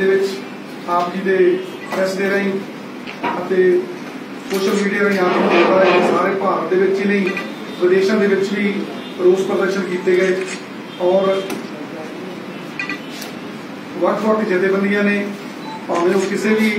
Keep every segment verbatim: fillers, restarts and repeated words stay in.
दे विच आप जी दे प्रेस दे राही अते social media राही आप जी पता है सारे भारत दे विच ही नहीं विदेशों के विच भी रोस प्रदर्शन किए गए और वक्-वक् जथेबंदियां ने भावें वो किसी भी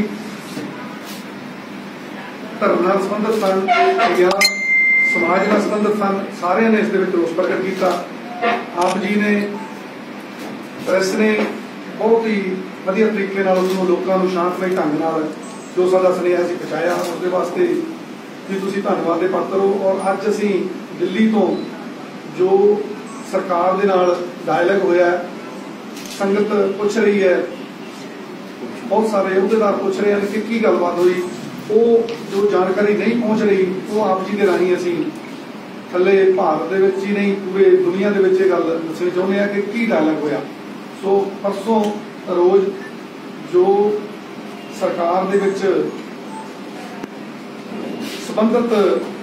धर्म नाल संबंधित सन या समाज नाल संबंधित सन, सारे ने इस रोस प्रकट किया। आप जी ने प्रेस ने बहुत ही वधिया तरीके नाल उसनूं लोकां नूं शांतमई ढंग नाल जो साडा सुनेहा सी पहुंचाया, उसके वास्ते भी तुसीं धन्नवाद दे पात्र हो। और अज असीं दिल्ली तो जो सरकार दे नाल डायलॉग होया, संगत पूछ रही है, बहुत सारे अहुदेदार पूछ रहे हैं कि की गलबात हुई, वो जो जानकारी नहीं पहुंच रही वो आप जी के राही असीं थले भारत दे विच ही नहीं पूरे दुनिया दे विच गल दसणी चाहुंदे आ कि की डायलॉग होया। सो परसों रोज जो सरकार दे विच संबंधित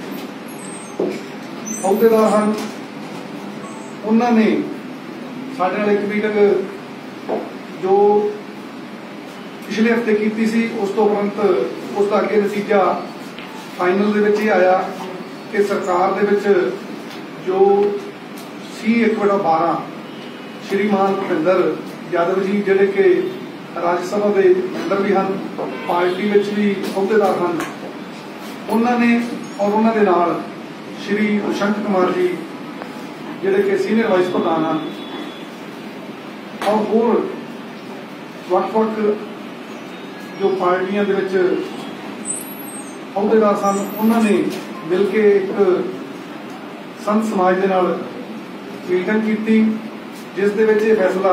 अहुदेदार हैं उन्होंने साडे नाल एक मीटिंग जो पिछले हफ्ते की सी, उस तो उपरंत उसका अगे नतीजा फाइनल दे विच आया कि सरकार दे विच जो सी एक बटा बारह श्रीमान भुपिंदर यादव जी जिहड़े कि राज्य सभा के मैंबर भी हैं, पार्टी विच भी अहुदेदार हैं, उन्होंने और उन्होंने नाल श्री दुष्यंत कुमार जी जिहड़े कि सीनियर वाइस प्रधान हैं और होर वक्-वक् जो पार्टियां दे विच अहुदेदार सन, उन्होंने मिल के एक संत समाज दे नाल मीटिंग की जिस दे विच फैसला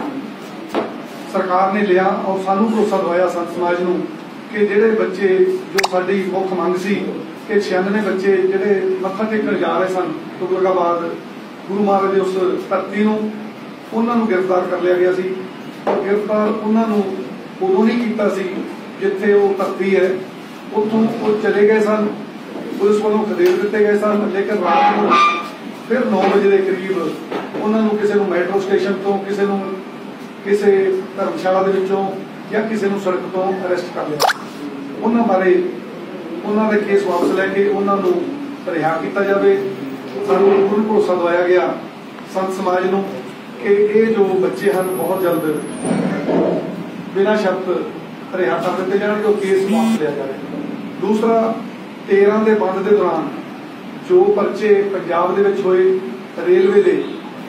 सरकार ने लिया और सानू भरोसा दवाया संत समाज नूं कि जिहड़े बच्चे जो साडी मुख मंग सी कि छियानवे बच्चे जिहड़े मत्था टेकण जा रहे सन तुगलकाबाद गुरु महाराज की उस धरती नूं, उन्हां नूं गिरफ्तार कर लिया गया सी। और गिरफ्तार उन्हां नूं उदों नहीं कीता सी जिथे वो धरती है, उत्थों वो चले गए सन, पुलिस वालों खदेड़ दिते गए सन, लेकिन रात को फिर नौ बजे के करीब उन्हां नूं किसी नूं मैट्रो स्टेशन तो किसी नूं किसी धर्मशाला दे विचों या किसी नूं सड़क तो अरेस्ट कर लिया। उन्हां बारे उन्हां दे केस वापस लैके उन्हां नूं रिहा किया जाए। सानूं पूर्ण भरोसा दवाया गया संत समाज नूं कि ये जो बच्चे हैं बहुत जल्द बिना शर्त रिहा कर दिते जाणगे, जो केस वापस लिया जाए। दूसरा, तेरह के बंद के दौरान जो परचे पंजाब दे विच होए रेलवे दे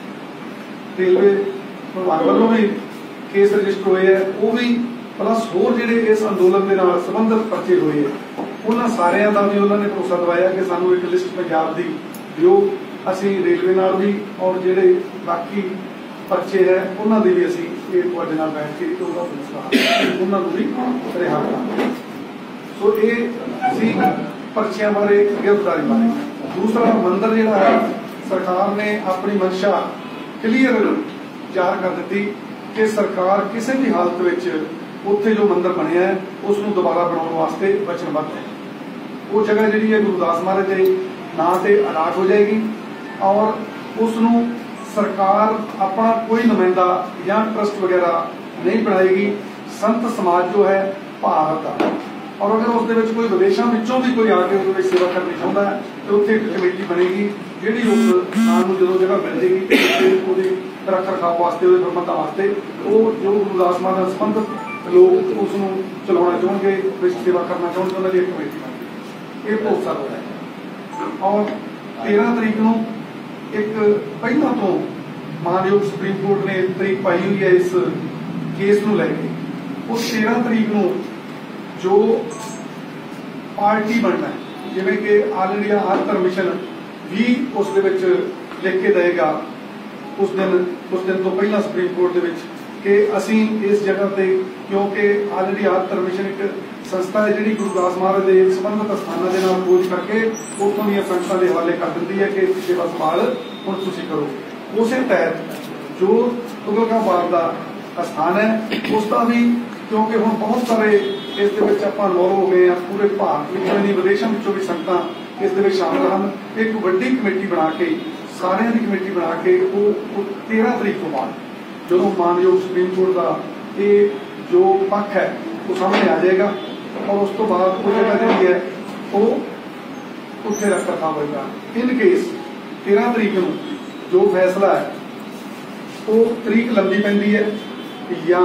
रेलवे विभाग वालों भी केस रजिस्टर हुए है, वो भी प्लस होर जिहड़े इस अंदोलन के नाल संबंधित परचे हुए है, उन्हां सारियां दा भी उन्होंने भरोसा दवाया कि सानूं एक लिस्ट पंजाब दी दिओ, असीं रेलवे नाल भी और जिहड़े बाकी परचे है उन्होंने भी असीं ये तुहाडे नाल बैठ के उहदा फैसला उन्होंने भी रिहा करांगे। सो ये सी परचियां बारे गिरफ्तारी बारे। दूसरा, मंदिर जिहड़ा है सरकार ने अपनी मंशा क्लीयर जाहिर कर दी कि सरकार किसी भी हालत विच उत्थे जो मंदिर बनिया है उसनूं दोबारा बनाउण वास्ते वचनबद्ध है। वो जगह जिहड़ी है गुरदास महाराज दे नां ते अलाट हो जाएगी और उसनूं सरकार अपना कोई नुमाइंदा या ट्रस्ट वगैरह नहीं बनाएगी। संत समाज जो है भारत का, और अगर उसके विच कोई विदेशों विचों भी कोई आके उसमें सेवा करनी चाहता है तो उत्थे एक कमेटी बनेगी जिहड़ी उस स्थान नूं जदों जगह मिल जाएगी उसदी रख रखाव वास्ते उहदे प्रबंधां वास्ते वो जो गुरदास महाराज नाल संबंधित लोग उसनूं चलाउणा चाहणगे, सेवा करना चाहणगे, उन्हां दी एक कमेटी बनेगी। ये भरोसा होया। और तेरह तरीक नूं एक पहला तो मानयोग सुप्रीम कोर्ट ने तरीक पाई हुई है इस केस नूं लैके, उस तेरह तरीक नूं जो पार्टी बनना है जिवें कि आल इंडिया हर धर्म मिशन भी उस दे विच लिख के देगा उस दिन उस दिन तो पहला सुप्रीम कोर्ट दे विच कि असीं इस जगह ते, क्योंकि आल इंडिया हर धर्म मिशन एक संस्था है जिहड़ी गुरदास महाराज दे संबंधित स्थानां दे नाल खोज करके उत्थों दीआं संगतां दे हवाले कर दिंदी है कि सेवा संभाल हुण तुसीं करो। उस तहत जो तुगलकाबाद का स्थान है उसका भी, क्योंकि हुण बहुत सारे इस दे विच आपां इन्वॉल्व हो गए हैं, पूरे भारत विचों नहीं विदेशों विचों भी संगतां इस दे विच शामिल हैं। एक वड्डी कमेटी बना के सारियां दी कमेटी बना के वो तेरह तरीक तो बाद जो मानयोग सुप्रीम कोर्ट का ये जो पक्ष है वो सामने आ जाएगा और उस तो बाद वो जगह जी है वो उत्थे रख रखाव होगा। इन केस तेरह तरीक को जो फैसला है वो तरीक लंबी पैंदी है या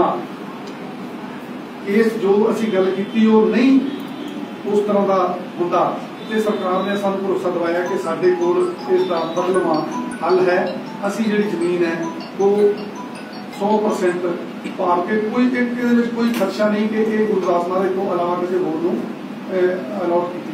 इस जो असी गल की वो नहीं उस तरह का होंदा ते सरकार ने सानू भरोसा दवाया कि साडे कोल इसका बदलवा हल है। असी जिहड़ी जमीन है वो सौ परसेंट भाव के कोई कोई खदशा नहीं कि गुरदास महाराज को अलावा किसी होर नूं अलॉट